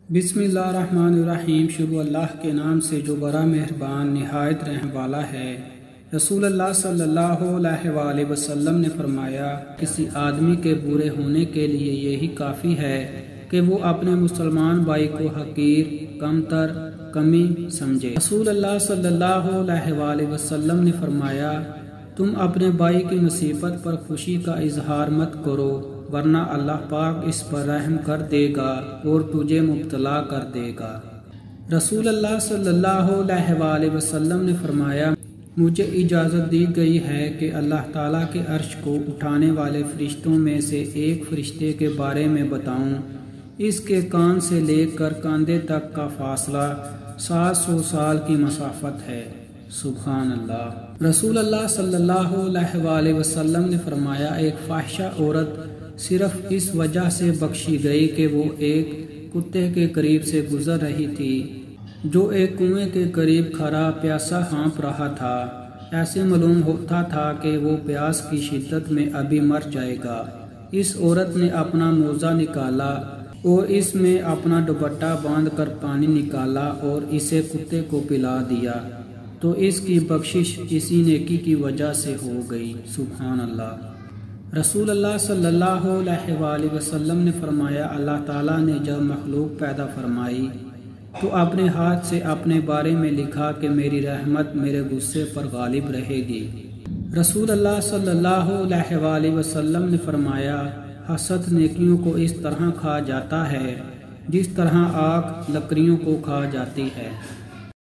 بسم اللہ الرحمن الرحیم۔ شروع اللہ کے نام سے جو بڑا مہربان نہایت رحم والا ہے۔ رسول اللہ صلی اللہ علیہ وآلہ وسلم نے فرمایا، کسی آدمی کے برے ہونے کے لیے یہی کافی ہے کہ وہ اپنے مسلمان بھائی کو حقیر، کمتر، کمی سمجھے۔ رسول اللہ صلی اللہ علیہ وآلہ وسلم نے فرمایا، تم اپنے بھائی کی مصیبت پر خوشی کا اظہار مت کرو، ورنہ اللہ پاک اس پر رحم کر دے گا اور تجھے مبتلا کر دے گا۔ رسول اللہ صلی اللہ علیہ وآلہ وسلم نے فرمایا، مجھے اجازت دی گئی ہے کہ اللہ تعالیٰ کے عرش کو اٹھانے والے فرشتوں میں سے ایک فرشتے کے بارے میں بتاؤں۔ اس کے کان سے لے کر کاندھے تک کا فاصلہ 700 سال کی مسافت ہے۔ سبحان اللہ۔ رسول اللہ صلی اللہ علیہ وآلہ وسلم نے فرمایا، ایک فاحشہ عورت صرف اس وجہ سے بخشی گئی کہ وہ ایک کتے کے قریب سے گزر رہی تھی جو ایک کنویں کے قریب کھڑا پیاسا ہانپ رہا تھا۔ ایسے معلوم ہوتا تھا کہ وہ پیاس کی شدت میں ابھی مر جائے گا۔ اس عورت نے اپنا موزہ نکالا اور اس میں اپنا دوپٹہ باندھ کر پانی نکالا اور اسے کتے کو پلا دیا، تو اس کی بخشش اسی نیکی کی وجہ سے ہو گئی۔ سبحان اللہ۔ رسول اللہ صلی اللہ علیہ وآلہ وسلم نے فرمایا، اللہ تعالیٰ نے جب مخلوق پیدا فرمائی تو اپنے ہاتھ سے اپنے بارے میں لکھا کہ میری رحمت میرے غصے پر غالب رہے گی۔ رسول اللہ صلی اللہ علیہ وآلہ وسلم نے فرمایا، حسد نیکیوں کو اس طرح کھا جاتا ہے جس طرح آگ لکڑیوں کو کھا جاتی ہے۔